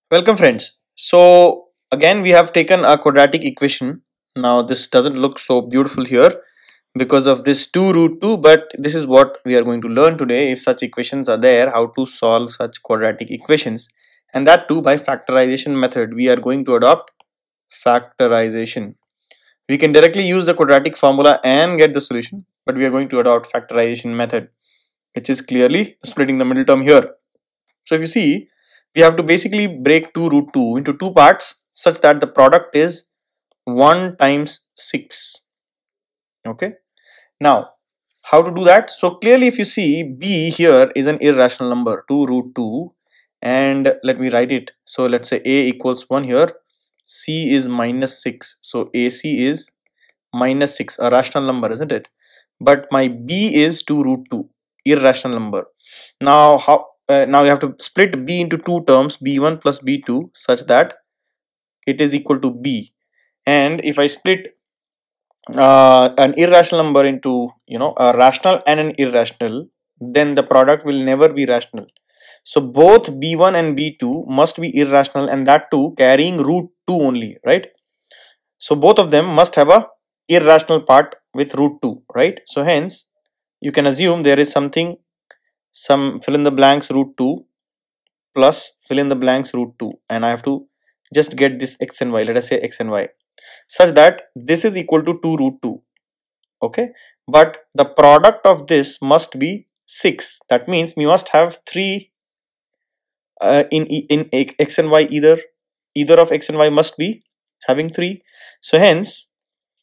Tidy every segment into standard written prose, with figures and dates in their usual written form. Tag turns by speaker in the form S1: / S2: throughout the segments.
S1: Welcome friends. So again we have taken a quadratic equation. Now this doesn't look so beautiful here because of this 2 root 2, but this is what we are going to learn today. If such equations are there, how to solve such quadratic equations, and that too by factorization method. We are going to adopt factorization. We can directly use the quadratic formula and get the solution, but we are going to adopt factorization method, which is clearly splitting the middle term here. So if you see, we have to basically break 2 root 2 into two parts such that the product is 1 times 6. Okay. Now, how to do that? So clearly if you see, b here is an irrational number, 2 root 2, and let me write it. So let's say a equals 1 here, c is minus 6. So ac is minus 6, a rational number, isn't it? But my b is 2 root 2, irrational number. Now now you have to split b into two terms, b1 plus b2, such that it is equal to b. And if I split an irrational number into a rational and an irrational, then the product will never be rational. So both b1 and b2 must be irrational, and that too carrying root 2 only, right? So both of them must have a irrational part with root 2, right? So hence you can assume there is something, some fill in the blanks root 2 plus fill in the blanks root 2, and I have to just get this x and y, let us say x and y, such that this is equal to 2 root 2. Okay, but the product of this must be 6. That means we must have 3 in x and y, either of x and y must be having 3. So hence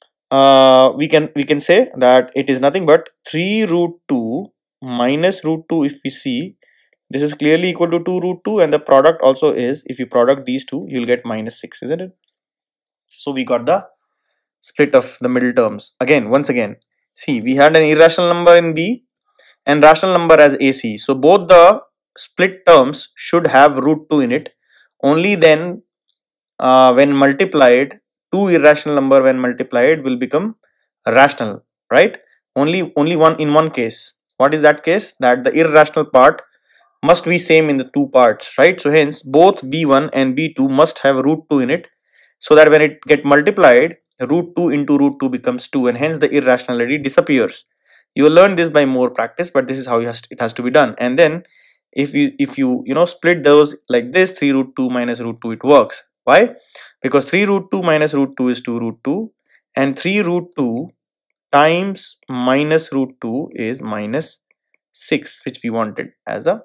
S1: we can say that it is nothing but 3 root 2 minus root 2. If we see, this is clearly equal to 2 root 2, and the product also is, if you product these two, you'll get minus 6, isn't it? So we got the split of the middle terms. Once again, see, we had an irrational number in b and rational number as ac. So both the split terms should have root 2 in it. Only then when multiplied, two irrational number when multiplied will become rational, right? Only one in one case. What is that case? That the irrational part must be same in the two parts, right? So hence both b1 and b2 must have root 2 in it, so that when it get multiplied, root 2 into root 2 becomes 2, and hence the irrationality disappears. You will learn this by more practice, but this is how it has to be done. And then if you split those like this, 3 root 2 minus root 2, it works. Why? Because 3 root 2 minus root 2 is 2 root 2, and 3 root 2 times minus root 2 is minus 6, which we wanted as a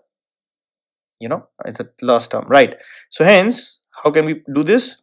S1: it's a last term, right? So hence, how can we do this?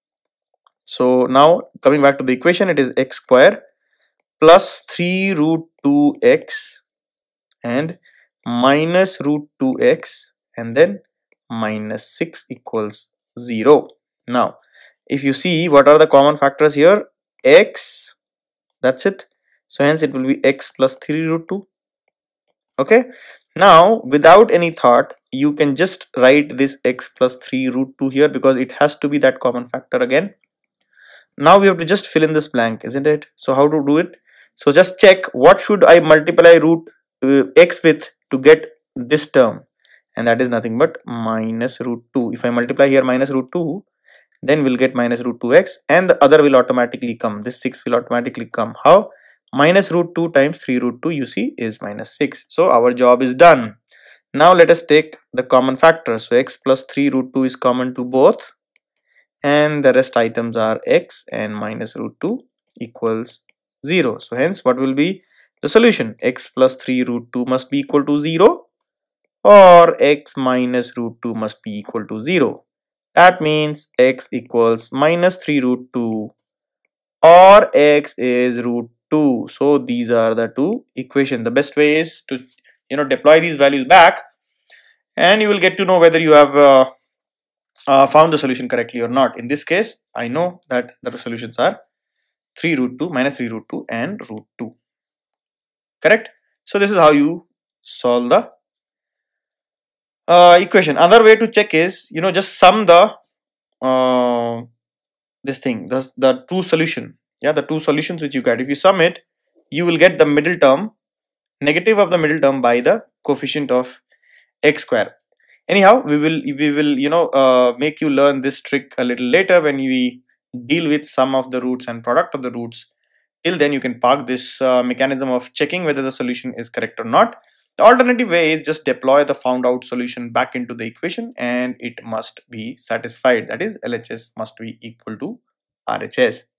S1: So now coming back to the equation, it is x square plus 3 root 2x and minus root 2x, and then minus 6 equals 0. Now if you see, what are the common factors here? X, that's it. So hence it will be x plus 3 root 2. Okay, now without any thought, you can just write this x plus 3 root 2 here, because it has to be that common factor again. Now we have to just fill in this blank, isn't it? So how to do it? So just check, what should I multiply root x with to get this term, and that is nothing but minus root 2. If I multiply here minus root 2, then we'll get minus root 2x, and the other will automatically come. This 6 will automatically come. How? Minus root 2 times 3 root 2, you see, is minus 6. So our job is done. Now let us take the common factor. So x plus 3 root 2 is common to both, and the rest items are x and minus root 2 equals 0. So hence what will be the solution? X plus 3 root 2 must be equal to 0, or x minus root 2 must be equal to 0. That means x equals minus 3 root 2, or x is root 2. So these are the two equations. The best way is to deploy these values back, and you will get to know whether you have found the solution correctly or not. In this case, I know that the solutions are 3 root 2, minus 3 root 2, and root 2. Correct? So this is how you solve the equation. Another way to check is, just sum the the two solution. Yeah, the two solutions which you get. If you sum it, you will get the middle term, negative of the middle term, by the coefficient of x square. Anyhow, we will make you learn this trick a little later when we deal with sum of the roots and product of the roots. Till then, you can park this mechanism of checking whether the solution is correct or not. The alternative way is just deploy the found out solution back into the equation and it must be satisfied. That is, LHS must be equal to RHS.